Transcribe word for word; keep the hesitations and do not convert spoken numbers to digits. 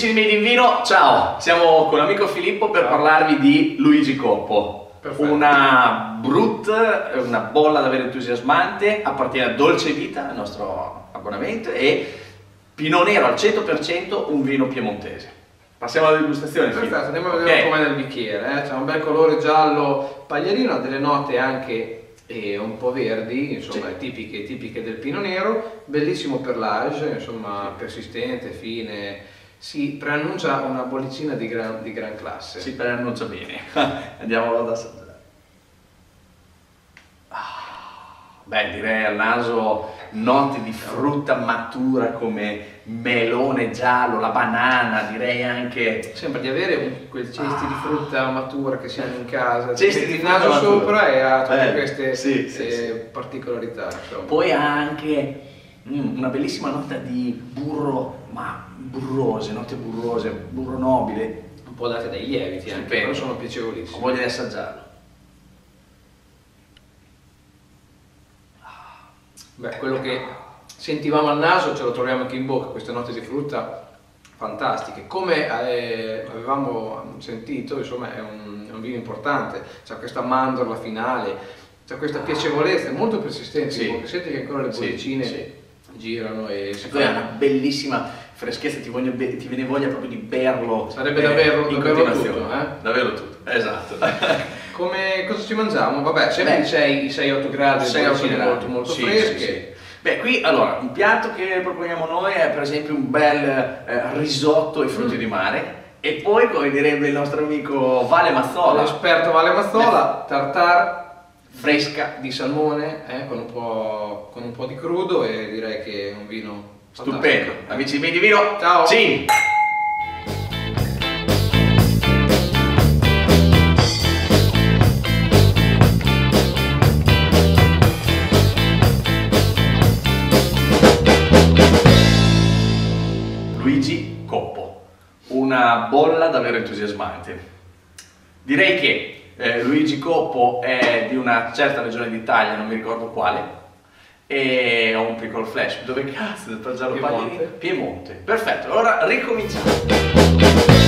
Amici di Made in Vino, ciao! Siamo con l'amico Filippo per parlarvi di Luigi Coppo. Perfetto. Una brut, una bolla davvero entusiasmante, appartiene a Dolce Vita, il nostro abbonamento, e Pinot Nero al cento per cento, un vino piemontese. Passiamo alla degustazione. Perfetto, Filippo. andiamo a vedere Okay. com'è nel bicchiere. Eh? C'è un bel colore giallo paglierino, ha delle note anche eh, un po' verdi, insomma, Sì. tipiche, tipiche del Pinot Nero. Bellissimo perlage, insomma, Sì. persistente, fine. Si preannuncia una bollicina di gran, di gran classe. Si preannuncia bene. Andiamo ad assaggiare. Ah, beh, direi al naso note di frutta matura come melone giallo, la banana, direi anche... Sembra di avere un, quei cesti Ah. di frutta matura che si hanno in casa, Cesti metti di il frutta naso matura. sopra e ha tutte Eh, queste sì, sì, eh, sì. particolarità. Insomma. Poi ha anche mm, una bellissima nota di burro, ma burrose, note burrose, burro nobile. Un po' date dai lieviti anche, Stupendo. però sono Ho piacevolissimi. voglia di assaggiarlo. Beh, quello che sentivamo al naso ce lo troviamo anche in bocca, queste note di frutta fantastiche. Come eh, avevamo sentito, insomma, è un, è un vino importante, c'è questa mandorla finale, c'è questa piacevolezza, è molto persistente, Sì. in bocca. Senti che ancora le Sì, bollicine sì. girano e si Poi ha una fanno. bellissima freschezza, ti, voglio be- ti viene voglia proprio di berlo. Sarebbe da berlo- in da berlo continuazione. tutto, eh? Davvero tutto, esatto. Come, cosa ci mangiamo? Vabbè, sempre Beh, i sei otto gradi, sei otto bollicine gradi. molto, molto Sì, fresche. sì, sì. Beh, qui allora, un piatto che proponiamo noi è per esempio un bel eh, risotto ai frutti Mm. di mare, e poi, come direbbe il nostro amico Vale Mazzola, L'esperto Vale Mazzola, tartare fresca di salmone eh, con, un po', con un po' di crudo, e direi che è un vino stupendo. fantastico. Amici di Made in Vino, Ciao. Sì. Luigi Coppo, una bolla davvero entusiasmante. Direi che eh, Luigi Coppo è di una certa regione d'Italia, non mi ricordo quale, e ho un piccolo flash. Dove cazzo? Per Giallo Piemonte. Paglierino? Piemonte. Perfetto, allora ricominciamo.